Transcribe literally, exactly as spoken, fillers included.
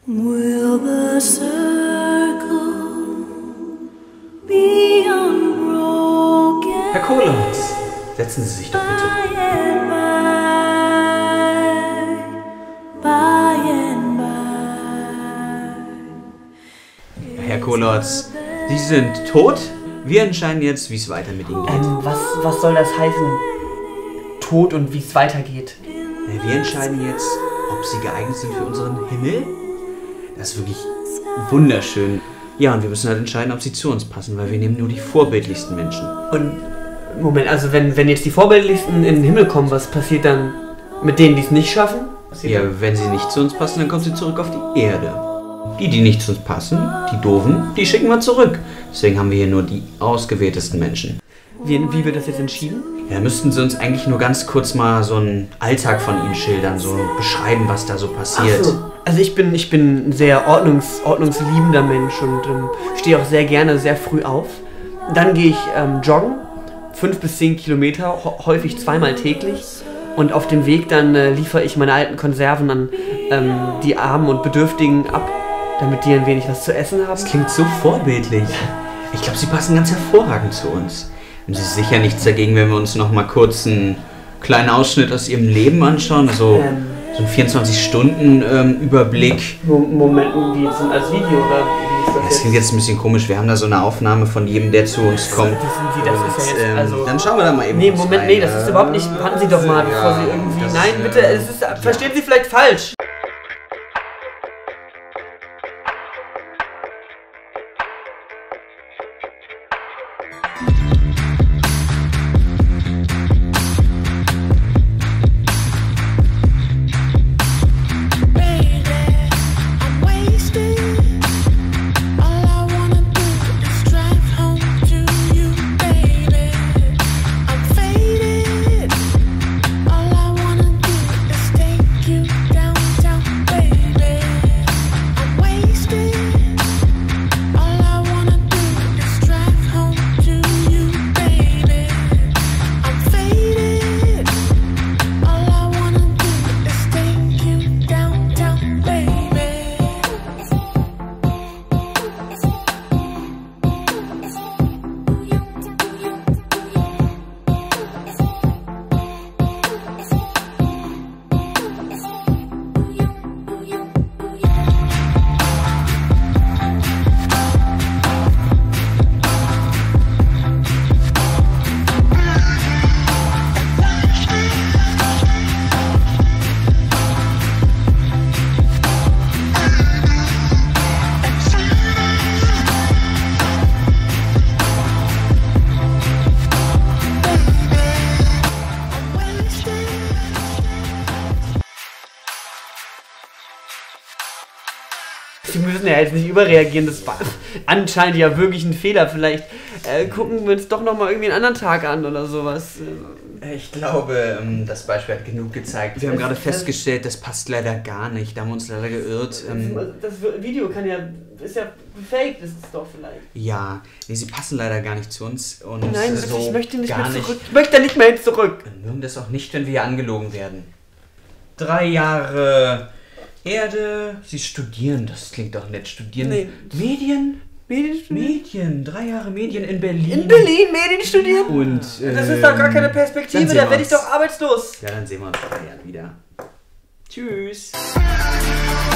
Will the circle be unbroken? Herr Kohlhaas, setzen Sie sich doch bitte. By and by, by and by. Herr Kohlhaas, Sie sind tot. Wir entscheiden jetzt, wie es weiter mit Ihnen geht. Ähm, was, was soll das heißen? Tod und wie es weitergeht? Wir entscheiden jetzt, ob Sie geeignet sind für unseren Himmel. Das ist wirklich wunderschön. Ja, und wir müssen halt entscheiden, ob Sie zu uns passen, weil wir nehmen nur die vorbildlichsten Menschen. Und, Moment, also wenn, wenn jetzt die Vorbildlichsten in den Himmel kommen, was passiert dann mit denen, die es nicht schaffen? Ja, wenn sie nicht zu uns passen, dann kommen sie zurück auf die Erde. Die, die nicht zu uns passen, die Doofen, die schicken wir zurück. Deswegen haben wir hier nur die ausgewähltesten Menschen. Wie, wie wird das jetzt entschieden? Ja, müssten Sie uns eigentlich nur ganz kurz mal so einen Alltag von Ihnen schildern, so beschreiben, was da so passiert. Ach so. Also ich bin, ich bin ein sehr ordnungs, ordnungsliebender Mensch und ähm, stehe auch sehr gerne sehr früh auf. Dann gehe ich ähm, joggen, fünf bis zehn Kilometer, häufig zweimal täglich. Und auf dem Weg dann äh, liefere ich meine alten Konserven an ähm, die Armen und Bedürftigen ab, damit die ein wenig was zu essen haben. Das klingt so vorbildlich. Ich glaube, Sie passen ganz hervorragend zu uns. Haben Sie sicher nichts dagegen, wenn wir uns noch mal kurz einen kleinen Ausschnitt aus Ihrem Leben anschauen? So, Ähm. so einen vierundzwanzig-Stunden-Überblick. Moment, wie sind als Video oder wie ist das Das jetzt? klingt jetzt ein bisschen komisch. Wir haben da so eine Aufnahme von jedem, der zu uns kommt. Das sind Sie, das ist ja jetzt, ähm, also... Dann schauen wir da mal eben Nee, kurz Moment, rein. nee, das ist überhaupt nicht... Warten Sie doch mal, bevor Ja, Sie irgendwie... das, Nein, bitte, äh, es ist... Verstehen Sie vielleicht falsch. Sie müssen ja jetzt nicht überreagieren, das war anscheinend ja wirklich ein Fehler. Vielleicht äh, gucken wir uns doch nochmal irgendwie einen anderen Tag an oder sowas. Ich glaube, das Beispiel hat genug gezeigt. Wir haben gerade festgestellt, das passt leider gar nicht. Da haben wir uns leider geirrt. Das Video kann ja, ist ja fake, das ist doch vielleicht. Ja, nee, sie passen leider gar nicht zu uns. Und Nein, so ich möchte nicht gar mehr zurück. Ich möchte nicht mehr zurück. Wir mögen das auch nicht, wenn wir hier angelogen werden. Drei Jahre Erde. Sie studieren, das klingt doch nett. Studieren Nee. Medien? Medien studieren? Medien. Drei Jahre Medien in Berlin. In Berlin Medien studieren? Und, Das ist doch gar keine ähm, Perspektive, dann sehen da wir werde ich uns. doch arbeitslos. Ja, dann sehen wir uns in drei Jahren wieder. Tschüss.